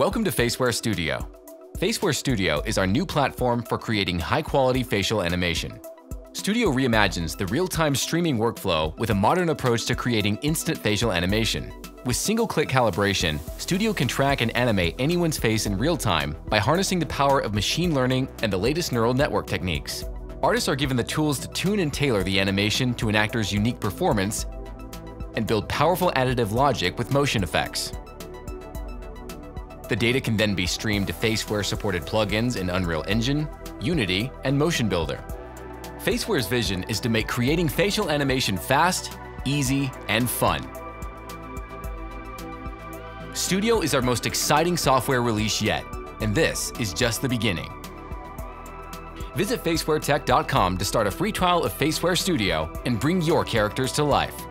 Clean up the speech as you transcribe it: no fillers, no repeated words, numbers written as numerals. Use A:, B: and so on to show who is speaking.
A: Welcome to Faceware Studio. Faceware Studio is our new platform for creating high-quality facial animation. Studio reimagines the real-time streaming workflow with a modern approach to creating instant facial animation. With single-click calibration, Studio can track and animate anyone's face in real time by harnessing the power of machine learning and the latest neural network techniques. Artists are given the tools to tune and tailor the animation to an actor's unique performance and build powerful additive logic with motion effects. The data can then be streamed to Faceware-supported plugins in Unreal Engine, Unity, and Motion Builder. Faceware's vision is to make creating facial animation fast, easy, and fun. Studio is our most exciting software release yet, and this is just the beginning. Visit FacewareTech.com to start a free trial of Faceware Studio and bring your characters to life.